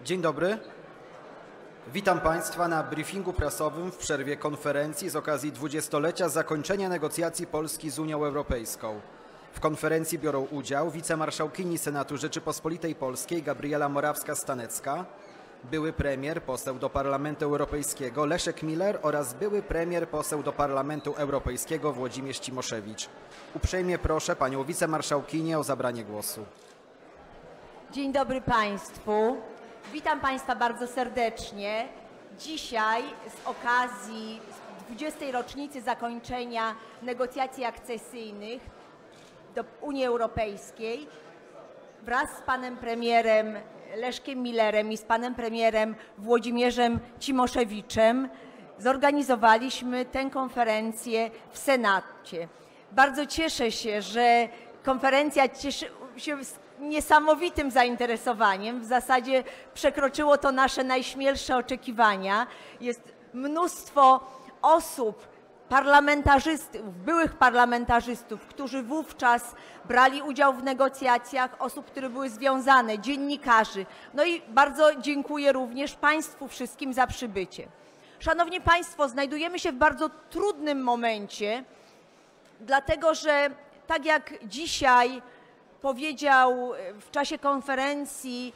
Dzień dobry. Witam Państwa na briefingu prasowym w przerwie konferencji z okazji 20-lecia zakończenia negocjacji Polski z Unią Europejską. W konferencji biorą udział wicemarszałkini Senatu Rzeczypospolitej Polskiej Gabriela Morawska-Stanecka, były premier, poseł do Parlamentu Europejskiego Leszek Miller oraz były premier, poseł do Parlamentu Europejskiego Włodzimierz Cimoszewicz. Uprzejmie proszę panią wicemarszałkinię o zabranie głosu. Dzień dobry Państwu. Witam Państwa bardzo serdecznie. Dzisiaj z okazji 20. rocznicy zakończenia negocjacji akcesyjnych do Unii Europejskiej wraz z panem premierem Leszkiem Millerem i z panem premierem Włodzimierzem Cimoszewiczem zorganizowaliśmy tę konferencję w Senacie. Bardzo cieszę się, że konferencja cieszy się niesamowitym zainteresowaniem. W zasadzie przekroczyło to nasze najśmielsze oczekiwania. Jest mnóstwo osób, parlamentarzystów, byłych parlamentarzystów, którzy wówczas brali udział w negocjacjach, osób, które były związane, dziennikarzy. No i bardzo dziękuję również Państwu wszystkim za przybycie. Szanowni Państwo, znajdujemy się w bardzo trudnym momencie, dlatego że tak jak dzisiaj powiedział w czasie konferencji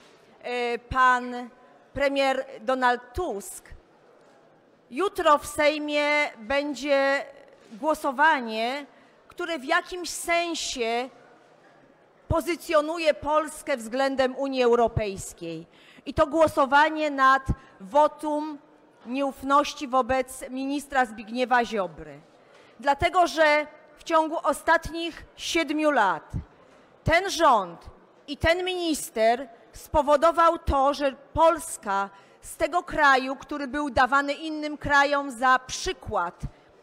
pan premier Donald Tusk, jutro w Sejmie będzie głosowanie, które w jakimś sensie pozycjonuje Polskę względem Unii Europejskiej. I to głosowanie nad wotum nieufności wobec ministra Zbigniewa Ziobry. Dlatego, że w ciągu ostatnich 7 lat ten rząd i ten minister spowodował to, że Polska z tego kraju, który był dawany innym krajom za przykład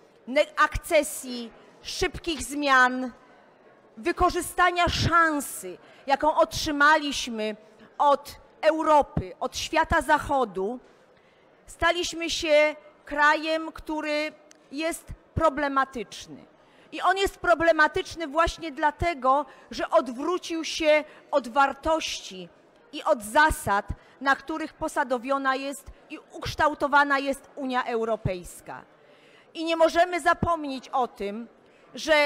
akcesji, szybkich zmian, wykorzystania szansy, jaką otrzymaliśmy od Europy, od świata zachodu, staliśmy się krajem, który jest problematyczny. I on jest problematyczny właśnie dlatego, że odwrócił się od wartości i od zasad, na których posadowiona jest i ukształtowana jest Unia Europejska. I nie możemy zapomnieć o tym, że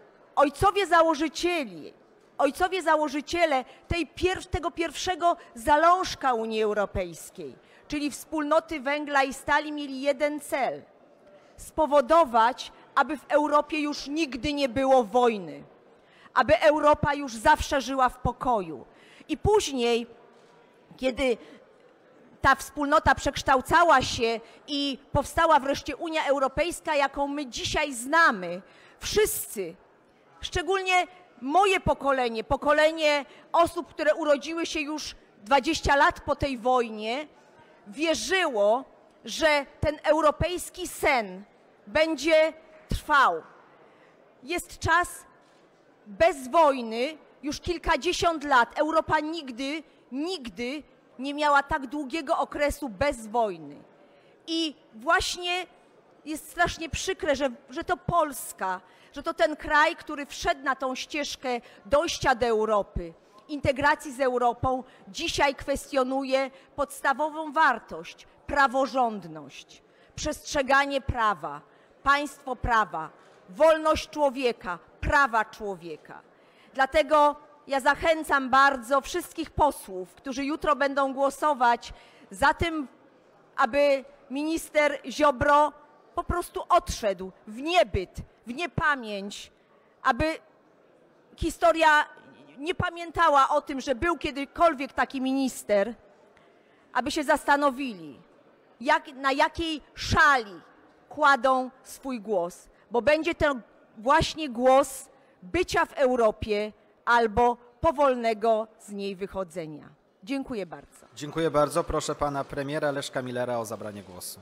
ojcowie założyciele tego pierwszego zalążka Unii Europejskiej, czyli wspólnoty węgla i stali, mieli jeden cel – spowodować, aby w Europie już nigdy nie było wojny, aby Europa już zawsze żyła w pokoju. I później, kiedy ta wspólnota przekształcała się i powstała wreszcie Unia Europejska, jaką my dzisiaj znamy, wszyscy, szczególnie moje pokolenie, pokolenie osób, które urodziły się już 20 lat po tej wojnie, wierzyło, że ten europejski sen będzie trwał. Jest czas bez wojny, już kilkadziesiąt lat. Europa nigdy nie miała tak długiego okresu bez wojny. I właśnie jest strasznie przykre, że to Polska, że to ten kraj, który wszedł na tą ścieżkę dojścia do Europy, integracji z Europą, dzisiaj kwestionuje podstawową wartość, praworządność, przestrzeganie prawa, państwo prawa, wolność człowieka, prawa człowieka. Dlatego ja zachęcam bardzo wszystkich posłów, którzy jutro będą głosować za tym, aby minister Ziobro po prostu odszedł w niebyt, w niepamięć, aby historia nie pamiętała o tym, że był kiedykolwiek taki minister, aby się zastanowili, na jakiej szali kładą swój głos, bo będzie to właśnie głos bycia w Europie albo powolnego z niej wychodzenia. Dziękuję bardzo. Dziękuję bardzo. Proszę pana premiera Leszka Millera o zabranie głosu.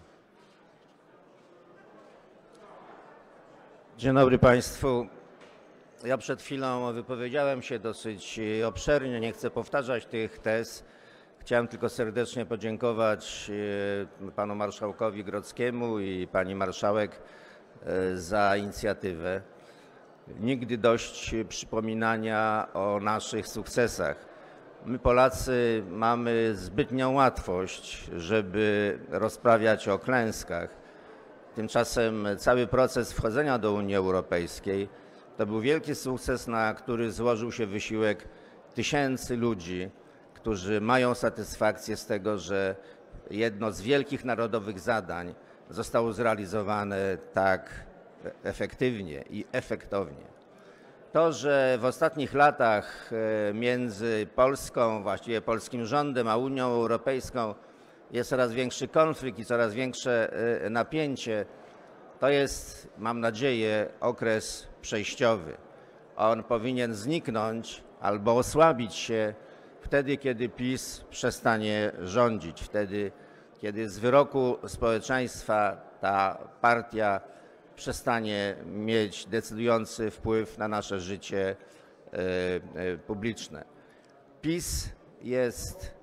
Dzień dobry Państwu. Ja przed chwilą wypowiedziałem się dosyć obszernie, nie chcę powtarzać tych tez. Chciałem tylko serdecznie podziękować panu marszałkowi Grodzkiemu i pani marszałek za inicjatywę. Nigdy dość przypominania o naszych sukcesach. My Polacy mamy zbytnią łatwość, żeby rozprawiać o klęskach. Tymczasem cały proces wchodzenia do Unii Europejskiej to był wielki sukces, na który złożył się wysiłek tysięcy ludzi, którzy mają satysfakcję z tego, że jedno z wielkich narodowych zadań zostało zrealizowane tak efektywnie i efektownie. To, że w ostatnich latach między Polską, właściwie polskim rządem, a Unią Europejską jest coraz większy konflikt i coraz większe napięcie, to jest, mam nadzieję, okres przejściowy. On powinien zniknąć albo osłabić się wtedy, kiedy PiS przestanie rządzić, wtedy, kiedy z wyroku społeczeństwa ta partia przestanie mieć decydujący wpływ na nasze życie publiczne. PiS jest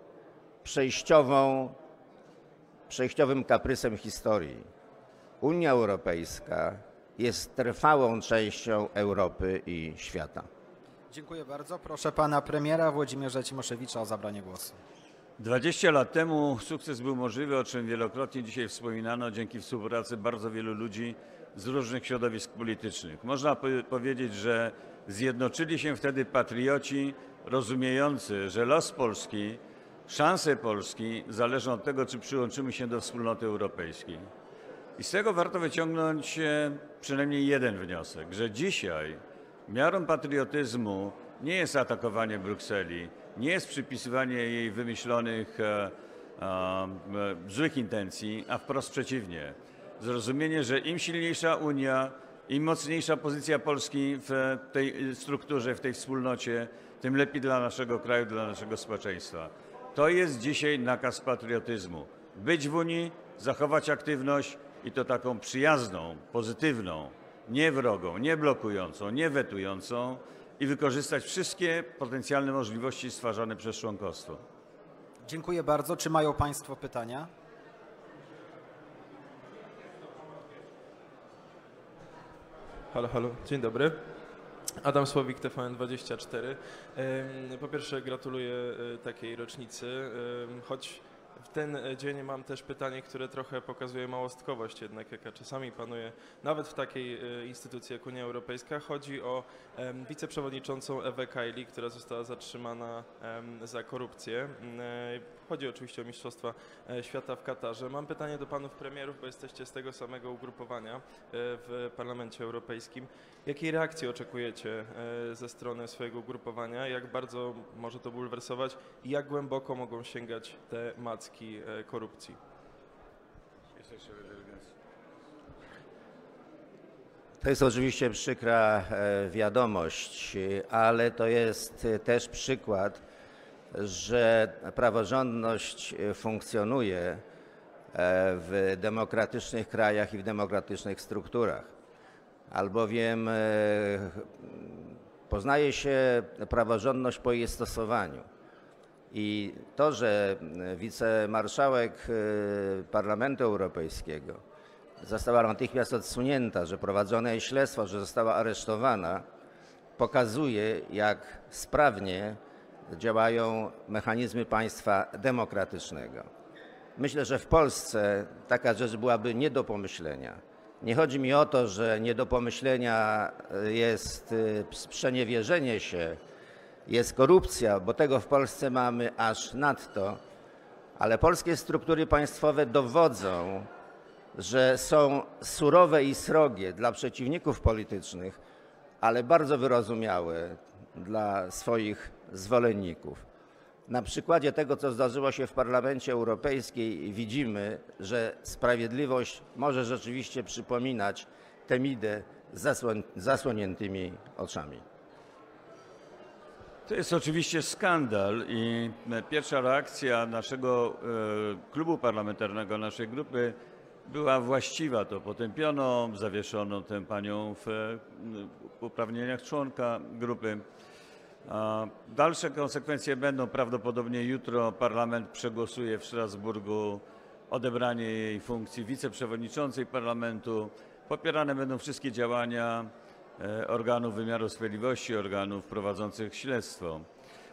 przejściowym kaprysem historii. Unia Europejska jest trwałą częścią Europy i świata. Dziękuję bardzo. Proszę pana premiera Włodzimierza Cimoszewicza o zabranie głosu. 20 lat temu sukces był możliwy, o czym wielokrotnie dzisiaj wspominano, dzięki współpracy bardzo wielu ludzi z różnych środowisk politycznych. Można powiedzieć, że zjednoczyli się wtedy patrioci rozumiejący, że los Polski, szanse Polski zależą od tego, czy przyłączymy się do wspólnoty europejskiej. I z tego warto wyciągnąć przynajmniej jeden wniosek, że dzisiaj miarą patriotyzmu nie jest atakowanie Brukseli, nie jest przypisywanie jej wymyślonych złych intencji, a wprost przeciwnie. Zrozumienie, że im silniejsza Unia, im mocniejsza pozycja Polski w tej strukturze, w tej wspólnocie, tym lepiej dla naszego kraju, dla naszego społeczeństwa. To jest dzisiaj nakaz patriotyzmu. Być w Unii, zachować aktywność i to taką przyjazną, pozytywną, nie wrogą, nie blokującą, nie wetującą i wykorzystać wszystkie potencjalne możliwości stwarzane przez członkostwo. Dziękuję bardzo. Czy mają państwo pytania? Halo, halo, dzień dobry. Adam Słowik, TVN24. Po pierwsze gratuluję takiej rocznicy, choć w ten dzień mam też pytanie, które trochę pokazuje małostkowość jednak, jaka czasami panuje nawet w takiej instytucji jak Unia Europejska. Chodzi o wiceprzewodniczącą Ewę Kaili, która została zatrzymana za korupcję. Chodzi oczywiście o Mistrzostwa Świata w Katarze. Mam pytanie do panów premierów, bo jesteście z tego samego ugrupowania w Parlamencie Europejskim. Jakiej reakcji oczekujecie ze strony swojego ugrupowania? Jak bardzo może to bulwersować i jak głęboko mogą sięgać te macki korupcji? To jest oczywiście przykra wiadomość, ale to jest też przykład, że praworządność funkcjonuje w demokratycznych krajach i w demokratycznych strukturach. Albowiem poznaje się praworządność po jej stosowaniu. I to, że wicemarszałek Parlamentu Europejskiego została natychmiast odsunięta, że prowadzone jest śledztwo, że została aresztowana, pokazuje, jak sprawnie działają mechanizmy państwa demokratycznego. Myślę, że w Polsce taka rzecz byłaby nie do pomyślenia. Nie chodzi mi o to, że nie do pomyślenia jest sprzeniewierzenie się, jest korupcja, bo tego w Polsce mamy aż nadto, ale polskie struktury państwowe dowodzą, że są surowe i srogie dla przeciwników politycznych, ale bardzo wyrozumiałe dla swoich zwolenników. Na przykładzie tego, co zdarzyło się w Parlamencie Europejskim, widzimy, że sprawiedliwość może rzeczywiście przypominać Temidę z zasłoniętymi oczami. To jest oczywiście skandal i pierwsza reakcja naszego klubu parlamentarnego, naszej grupy była właściwa. To potępiono, zawieszono tę panią w uprawnieniach członka grupy. Dalsze konsekwencje będą. Prawdopodobnie jutro parlament przegłosuje w Strasburgu odebranie jej funkcji wiceprzewodniczącej parlamentu. Popierane będą wszystkie działania organów wymiaru sprawiedliwości, organów prowadzących śledztwo.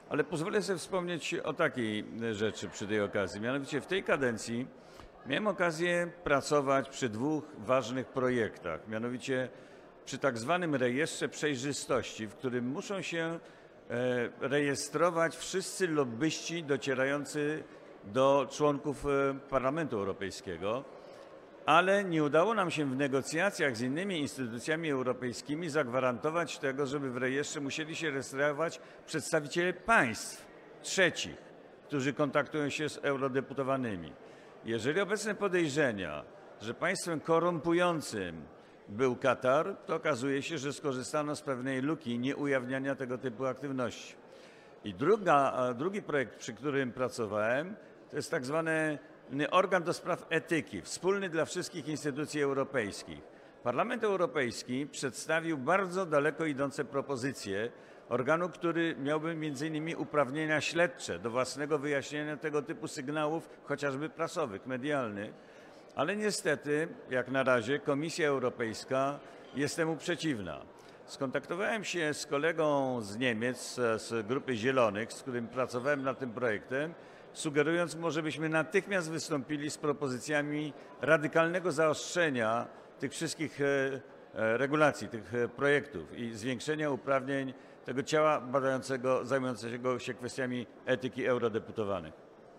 Ale pozwolę sobie wspomnieć o takiej rzeczy przy tej okazji. Mianowicie w tej kadencji miałem okazję pracować przy dwóch ważnych projektach. Mianowicie przy tak zwanym rejestrze przejrzystości, w którym muszą się rejestrować wszyscy lobbyści docierający do członków Parlamentu Europejskiego, ale nie udało nam się w negocjacjach z innymi instytucjami europejskimi zagwarantować tego, żeby w rejestrze musieli się rejestrować przedstawiciele państw trzecich, którzy kontaktują się z eurodeputowanymi. Jeżeli obecne podejrzenia, że państwem korumpującym był Katar, to okazuje się, że skorzystano z pewnej luki nieujawniania tego typu aktywności. I drugi projekt, przy którym pracowałem, to jest tak zwany organ do spraw etyki, wspólny dla wszystkich instytucji europejskich. Parlament Europejski przedstawił bardzo daleko idące propozycje organu, który miałby m.in. uprawnienia śledcze do własnego wyjaśnienia tego typu sygnałów, chociażby prasowych, medialnych, ale niestety, jak na razie, Komisja Europejska jest temu przeciwna. Skontaktowałem się z kolegą z Niemiec, z Grupy Zielonych, z którym pracowałem nad tym projektem, sugerując mu, żebyśmy natychmiast wystąpili z propozycjami radykalnego zaostrzenia tych wszystkich regulacji, tych projektów i zwiększenia uprawnień tego ciała badającego, zajmującego się kwestiami etyki eurodeputowanych.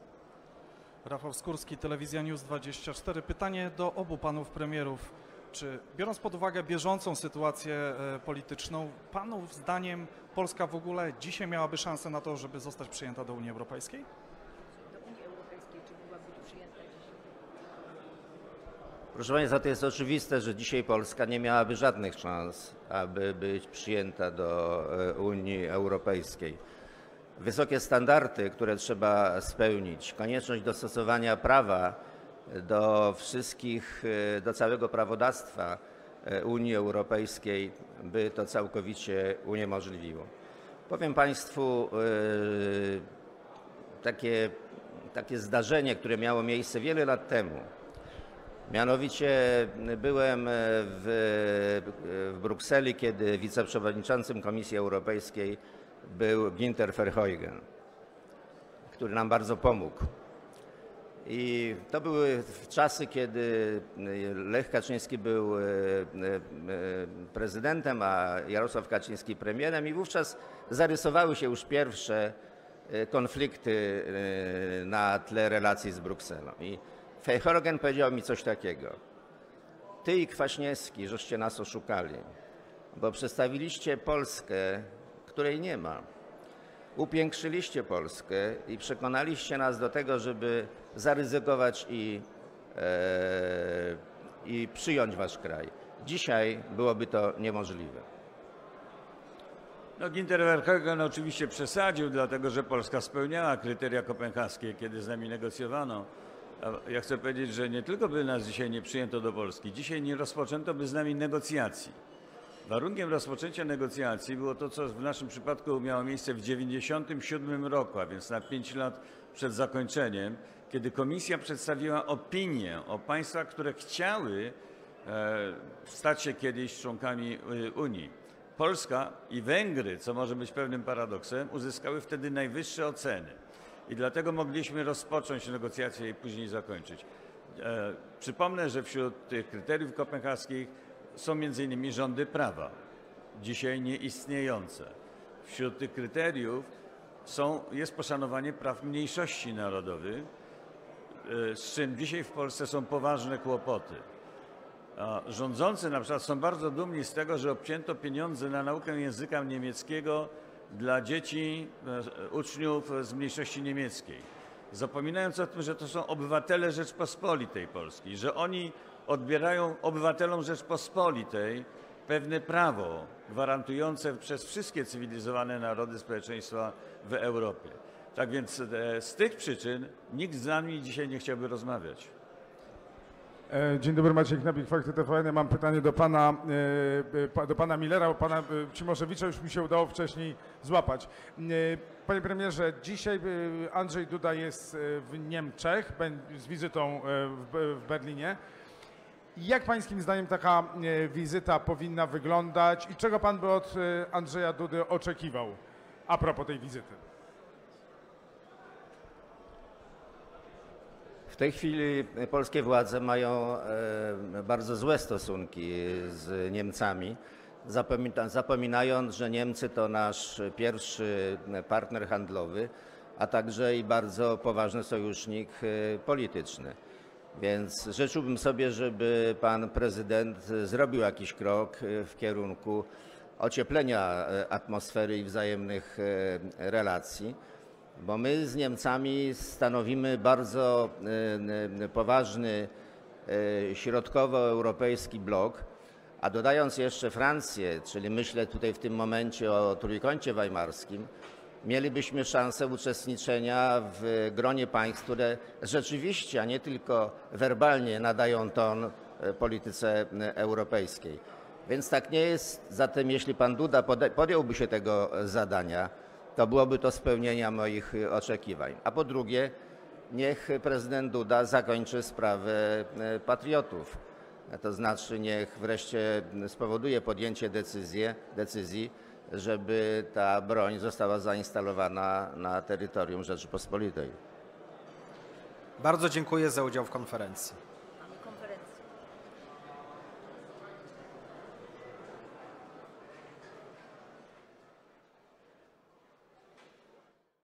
Rafał Skórski, Telewizja News 24. Pytanie do obu panów premierów. Czy biorąc pod uwagę bieżącą sytuację polityczną, panów zdaniem Polska w ogóle dzisiaj miałaby szansę na to, żeby zostać przyjęta do Unii Europejskiej? Do Unii Europejskiej, czy mogłaby być przyjęta dzisiaj? Proszę Państwa, to jest oczywiste, że dzisiaj Polska nie miałaby żadnych szans, aby być przyjęta do Unii Europejskiej. Wysokie standardy, które trzeba spełnić, konieczność dostosowania prawa do całego prawodawstwa Unii Europejskiej by to całkowicie uniemożliwiło. Powiem Państwu takie zdarzenie, które miało miejsce wiele lat temu. Mianowicie byłem w Brukseli, kiedy wiceprzewodniczącym Komisji Europejskiej był Günther Verheugen, który nam bardzo pomógł. I to były czasy, kiedy Lech Kaczyński był prezydentem, a Jarosław Kaczyński premierem i wówczas zarysowały się już pierwsze konflikty na tle relacji z Brukselą. I Verheugen powiedział mi coś takiego: ty i Kwaśniewski, żeście nas oszukali, bo przedstawiliście Polskę, której nie ma. Upiększyliście Polskę i przekonaliście nas do tego, żeby zaryzykować i przyjąć wasz kraj. Dzisiaj byłoby to niemożliwe. No, Günther Verheugen oczywiście przesadził, dlatego że Polska spełniała kryteria kopenhaskie, kiedy z nami negocjowano. Ja chcę powiedzieć, że nie tylko by nas dzisiaj nie przyjęto do Polski, dzisiaj nie rozpoczęto by z nami negocjacji. Warunkiem rozpoczęcia negocjacji było to, co w naszym przypadku miało miejsce w 1997 roku, a więc na 5 lat przed zakończeniem, kiedy Komisja przedstawiła opinię o państwach, które chciały stać się kiedyś członkami Unii. Polska i Węgry, co może być pewnym paradoksem, uzyskały wtedy najwyższe oceny i dlatego mogliśmy rozpocząć negocjacje i później zakończyć. Przypomnę, że wśród tych kryteriów kopenhaskich są m.in. rządy prawa, dzisiaj nieistniejące. Wśród tych kryteriów jest poszanowanie praw mniejszości narodowych, z czym dzisiaj w Polsce są poważne kłopoty. A rządzący na przykład są bardzo dumni z tego, że obcięto pieniądze na naukę języka niemieckiego dla dzieci, uczniów z mniejszości niemieckiej. Zapominając o tym, że to są obywatele Rzeczpospolitej Polskiej, że oni odbierają obywatelom Rzeczpospolitej pewne prawo gwarantujące przez wszystkie cywilizowane narody społeczeństwa w Europie. Tak więc z tych przyczyn nikt z nami dzisiaj nie chciałby rozmawiać. Dzień dobry, Maciej Knapik, Fakty TVN. Ja mam pytanie do pana Millera, bo pana Cimoszewicza już mi się udało wcześniej złapać. Panie premierze, dzisiaj Andrzej Duda jest w Niemczech z wizytą w Berlinie. Jak pańskim zdaniem taka wizyta powinna wyglądać i czego pan by od Andrzeja Dudy oczekiwał a propos tej wizyty? tej chwili polskie władze mają bardzo złe stosunki z Niemcami, zapominając, że Niemcy to nasz pierwszy partner handlowy, a także i bardzo poważny sojusznik polityczny. Więc życzyłbym sobie, żeby pan prezydent zrobił jakiś krok w kierunku ocieplenia atmosfery i wzajemnych relacji, bo my z Niemcami stanowimy bardzo poważny środkowoeuropejski blok, a dodając jeszcze Francję, czyli myślę tutaj w tym momencie o Trójkącie Weimarskim, mielibyśmy szansę uczestniczenia w gronie państw, które rzeczywiście, a nie tylko werbalnie nadają ton polityce europejskiej. Więc tak nie jest. Zatem jeśli pan Duda podjąłby się tego zadania, to byłoby to spełnienia moich oczekiwań. A po drugie, niech prezydent Duda zakończy sprawę patriotów. To znaczy niech wreszcie spowoduje podjęcie decyzji, żeby ta broń została zainstalowana na terytorium Rzeczypospolitej. Bardzo dziękuję za udział w konferencji.